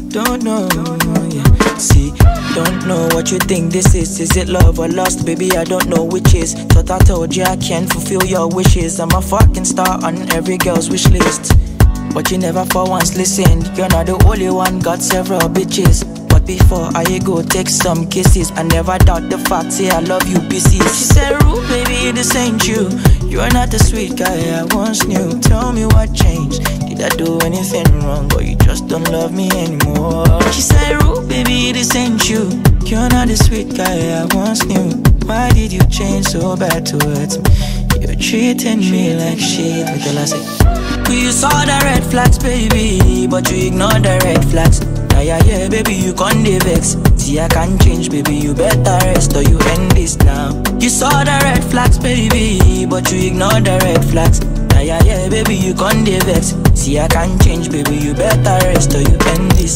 don't know, yeah. See, don't know what you think this is. Is it love or lust? Baby, I don't know which is. Thought I told you I can't fulfill your wishes. I'm a fucking star on every girl's wish list, but you never for once listened. You're not the only one, got several bitches. But before I go take some kisses, I never doubt the fact, say I love you pieces. She said, Rue, baby, this ain't you. You're not the sweet guy I once knew. Tell me what changed. Did I do anything wrong, or you just don't love me anymore? She said, Rue, baby, this ain't you. You're not the sweet guy I once knew. Why did you change so bad towards me? You're treating me like shit. Until I say, you saw the red flags, baby, but you ignored the red flags. Yeah, baby, you can't vex. See, I can't change, baby, you better rest or you end this now. You saw the red flags, baby, but you ignored the red flags. Yeah, baby, you can't vex. See, I can't change, baby, you better rest or you end this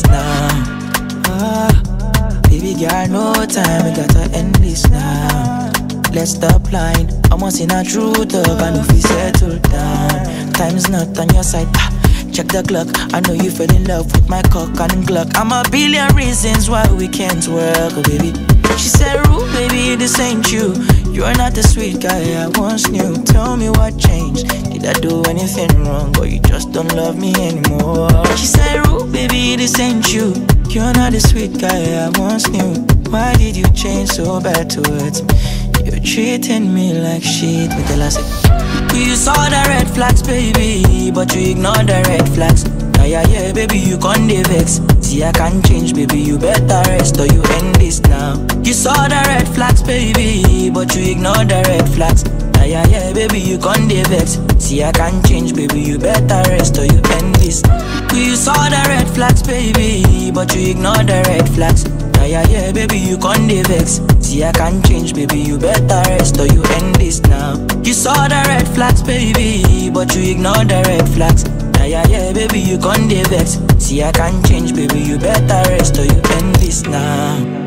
now. Baby girl, no time, we gotta end this now. Let's stop lying, I'm once in a true talk, I know if we settle down. Time's not on your side, check the clock. I know you fell in love with my cock and Glock. I'm a billion reasons why we can't work, oh baby. She said, Rue, baby, this ain't you. You're not the sweet guy I once knew. Tell me what changed. Did I do anything wrong, or you just don't love me anymore? She said, Rue, baby, this ain't you. You're not the sweet guy I once knew. Why did you change so bad towards me? You're treating me like shit. Until I say, you saw the red flags, baby, but you ignored the red flags. Yeah, baby, you can't vex. See, I can't change, baby, you better rest or you end this now. You saw the red flags, baby, but you ignored the red flags. Yeah, baby, you can't vex. See, I can't change, baby, you better rest or you end this. You saw the red flags, baby, but you ignored the red flags. Yeah, baby, you can't vex. See, I can't change, baby, you better rest or you end this now. You saw the red flags, baby, but you ignored the red flags. Yeah, baby, you can't vex. See, I can't change, baby, you better rest or you end this now.